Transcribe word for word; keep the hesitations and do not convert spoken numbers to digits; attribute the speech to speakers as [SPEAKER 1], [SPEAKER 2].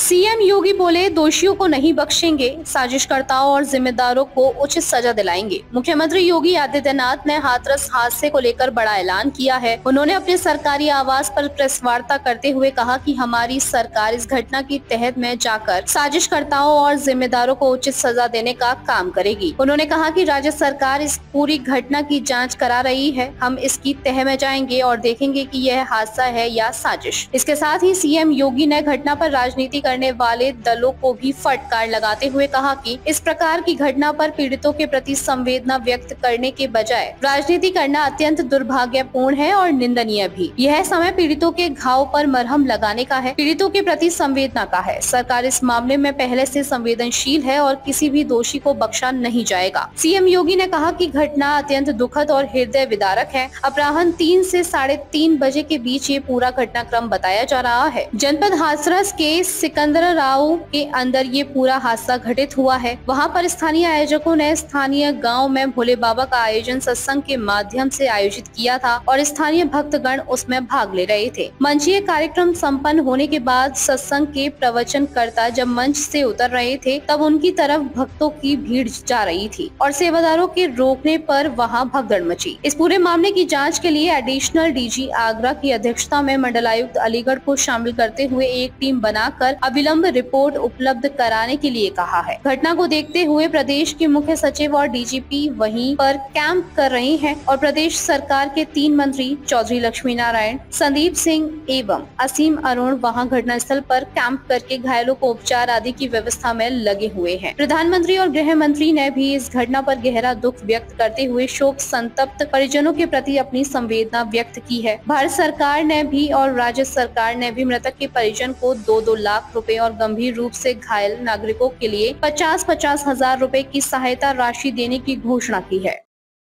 [SPEAKER 1] CM योगी बोले, दोषियों को नहीं बख्शेंगे, साजिशकर्ताओं और जिम्मेदारों को उचित सजा दिलाएंगे। मुख्यमंत्री योगी आदित्यनाथ ने हाथरस हादसे को लेकर बड़ा ऐलान किया है। उन्होंने अपने सरकारी आवास पर प्रेस वार्ता करते हुए कहा कि हमारी सरकार इस घटना की तह में जाकर साजिशकर्ताओं और जिम्मेदारों को उचित सजा देने का काम करेगी। उन्होंने कहा कि राज्य सरकार इस पूरी घटना की जाँच करा रही है। हम इसकी तह में जाएंगे और देखेंगे कि यह हादसा है या साजिश। इसके साथ ही सीएम योगी ने घटना पर राजनीति करने वाले दलों को भी फटकार लगाते हुए कहा कि इस प्रकार की घटना पर पीड़ितों के प्रति संवेदना व्यक्त करने के बजाय राजनीति करना अत्यंत दुर्भाग्यपूर्ण है और निंदनीय भी। यह समय पीड़ितों के घाव पर मरहम लगाने का है, पीड़ितों के प्रति संवेदना का है। सरकार इस मामले में पहले से संवेदनशील है और किसी भी दोषी को बख्शा नहीं जाएगा। सीएम योगी ने कहा कि घटना अत्यंत दुखद और हृदय विदारक है। अपराह्न तीन से साढ़े तीन बजे के बीच ये पूरा घटनाक्रम बताया जा रहा है। जनपद हाथरस के सिकंदराव के अंदर ये पूरा हादसा घटित हुआ है। वहां पर स्थानीय आयोजकों ने स्थानीय गांव में भोले बाबा का आयोजन सत्संग के माध्यम से आयोजित किया था और स्थानीय भक्तगण उसमें भाग ले रहे थे। मंचीय कार्यक्रम संपन्न होने के बाद सत्संग के प्रवचनकर्ता जब मंच से उतर रहे थे तब उनकी तरफ भक्तों की भीड़ जा रही थी और सेवादारों के रोकने पर वहां भगदड़ मची। इस पूरे मामले की जाँच के लिए एडिशनल डीजी आगरा की अध्यक्षता में मंडलायुक्त अलीगढ़ को शामिल करते हुए एक टीम बनाकर अविलंब रिपोर्ट उपलब्ध कराने के लिए कहा है। घटना को देखते हुए प्रदेश के मुख्य सचिव और डीजीपी वहीं पर कैंप कर रहे हैं और प्रदेश सरकार के तीन मंत्री चौधरी लक्ष्मी नारायण, संदीप सिंह एवं असीम अरुण वहां घटनास्थल पर कैंप करके घायलों को उपचार आदि की व्यवस्था में लगे हुए हैं। प्रधानमंत्री और गृह मंत्री ने भी इस घटना पर गहरा दुख व्यक्त करते हुए शोक संतप्त परिजनों के प्रति अपनी संवेदना व्यक्त की है। भारत सरकार ने भी और राज्य सरकार ने भी मृतक के परिजन को दो दो लाख रुपए और गंभीर रूप से घायल नागरिकों के लिए पचास पचास हजार रुपए की सहायता राशि देने की घोषणा की है।